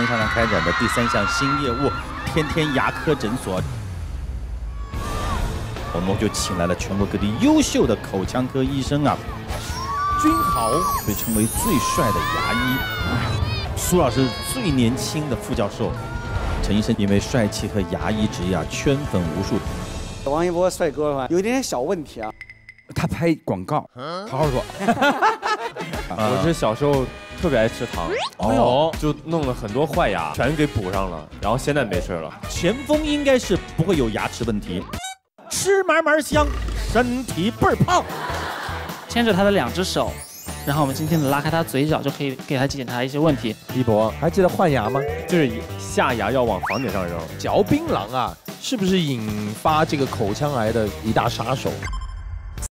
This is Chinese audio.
上开展的第3项新业务——天天牙科诊所。我们就请来了全国各地优秀的口腔科医生啊。君豪被称为最帅的牙医，苏老师最年轻的副教授，陈医生因为帅气和牙医职业啊圈粉无数。 王一博帅哥有点小问题啊。 他拍广告，好好说。 我是小时候特别爱吃糖，哦，就弄了很多坏牙，全给补上了，然后现在没事了。 前锋应该是不会有牙齿问题，吃嘛嘛香，身体倍儿胖。 牵着他的2只手，然后我们轻轻的拉开他嘴角，就可以给他检查一些问题。 一博还记得换牙吗？ 就是下牙要往房顶上扔。 嚼槟榔啊，是不是引发这个口腔癌的一大杀手？